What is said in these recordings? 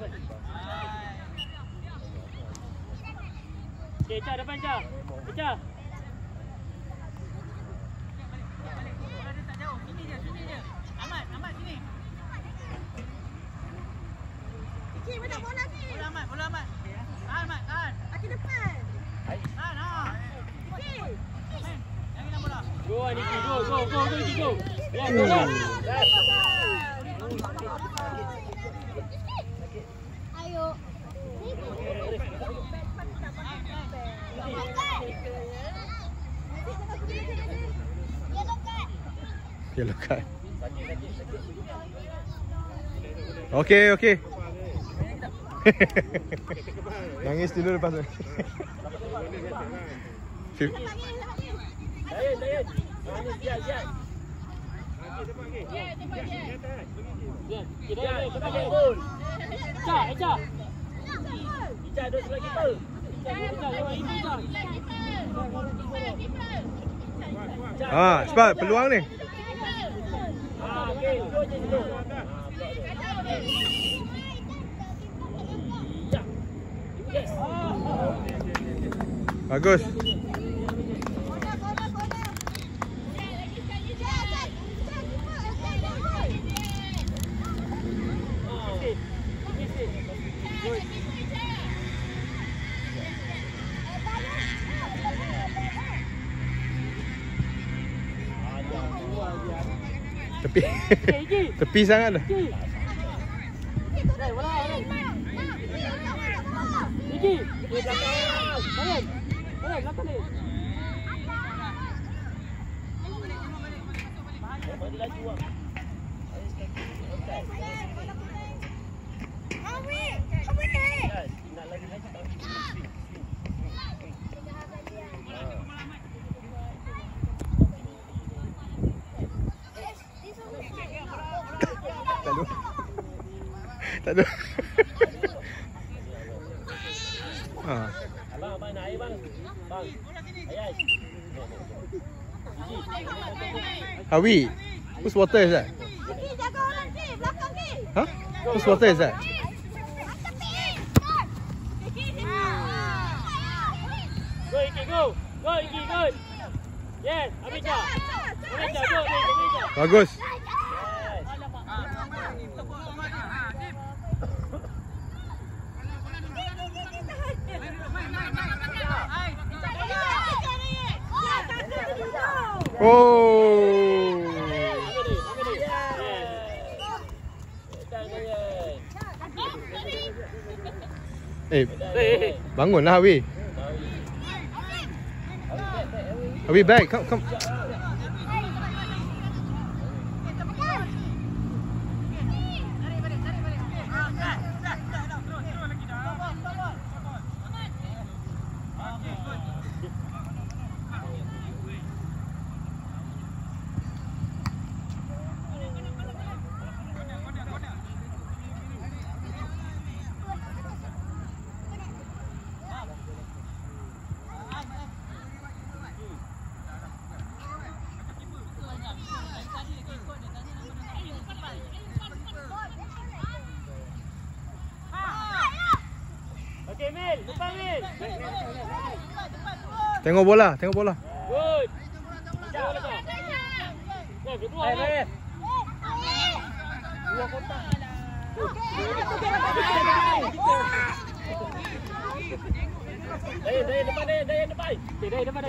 Okay, Echa depan Echa. Echa. Sini je. Ahmad sini. Okey, mana bola ni? Bola Ahmad. Tahan. Kaki depan. Tahan. Okey. Yang hilang bola. Go Niki, go. Ya, go lah. Ayo. Yellow card. Okey. Nangis dulu lepas tu. Layan. Siap. Echa. Echa duduk sebelah kita. Cepat peluang ni. Okey, duduk je dulu. Yes. Bagus. Tepi sangat dah. Niki, belakang. Belakang ni. Bagi laju ah. Nak lagi. Tak ada. Abang nak air bang. Ayai. Hawi, whose water is that? Jaga orang ni, belakang ni. Huh? Whose water is that? Go Iki, go. Yes, Amija. Go. Bagus. Oh. Bangunlah Hawi. Hawi back, come. Tengok bola. Good. Kedua. Dua kotak. Dari depan. Dari depan.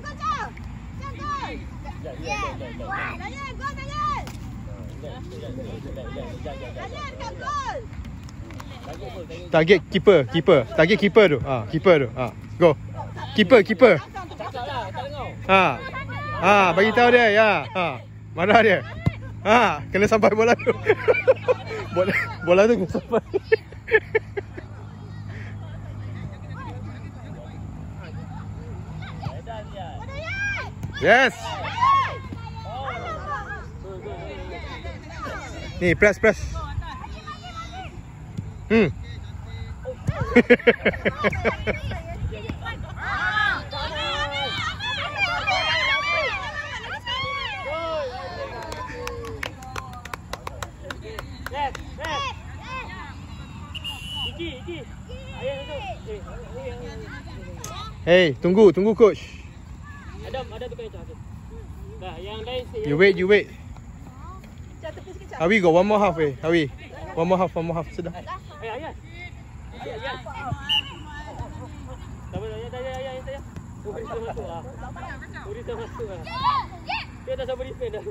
Target keeper. Target keeper tu. Keeper tu. Go. Keeper. Bagi tahu dia ya. Mana dia? Kena sampai bola tu. bola tu kena sampai. Yes. Ni press. Iki. Ayah tu. Hey, tunggu coach. Adam tukar macam tu. Dah, yang lain saya. You wait. Hawi go one more half Hawi. One more half. Sudah. Ayah. Tak boleh, ayah. Uri dah masuk lah. Dia dah sampai defend dah.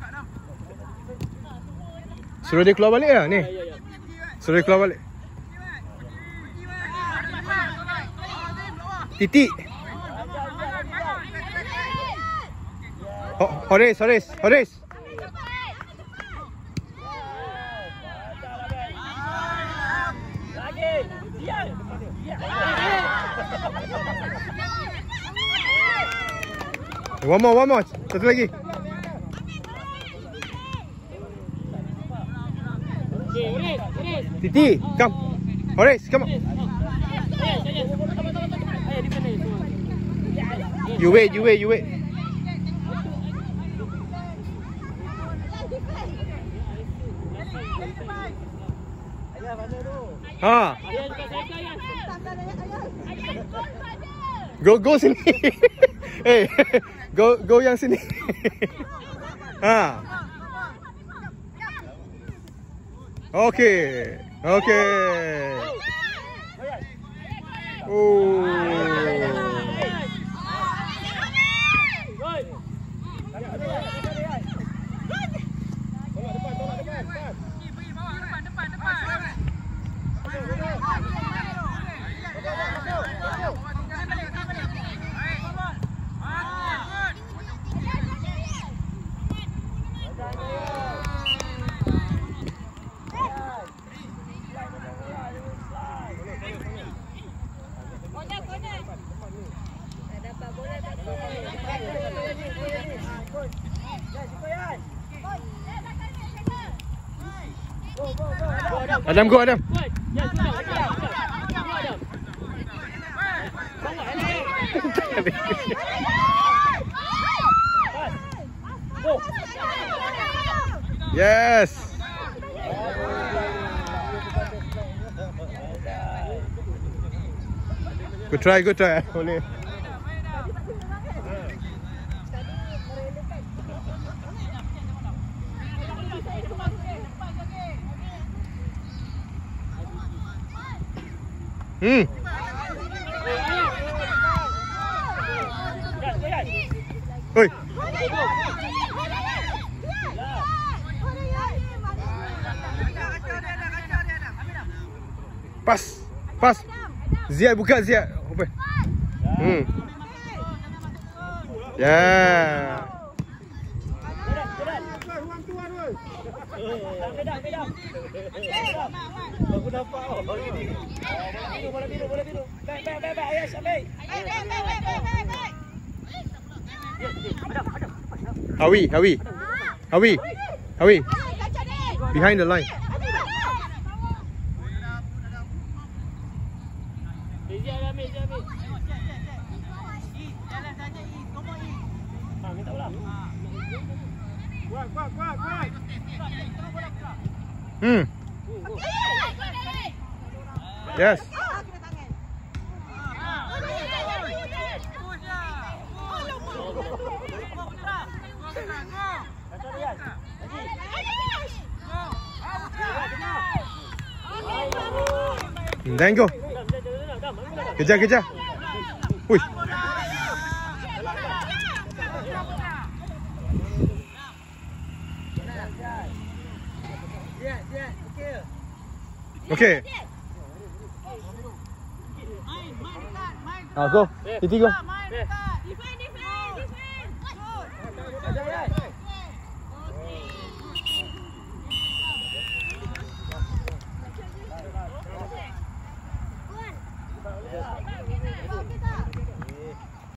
Suruh dia keluar balik lah ni. Ya. Suruh dia keluar balik. Titik. Horis. One more. Satu lagi. Okay, Uris. Titi, come. Horis, come on. Ayah di mana tu? You wait. Ha. Ayah dekat saya ayah. Go sini. Hey, go yang sini. Ha. Okay. Oh. Adam, go Adam. Yes. Good try. Boleh. Oi. Pas. Ziad buka Ziad. Open. Yeah. Aku nampak. Bola biru. Baik ayah sampai. Hawi. Behind the line. Yes. Then go. Kejar. Ui. Okay. Go. Titi go.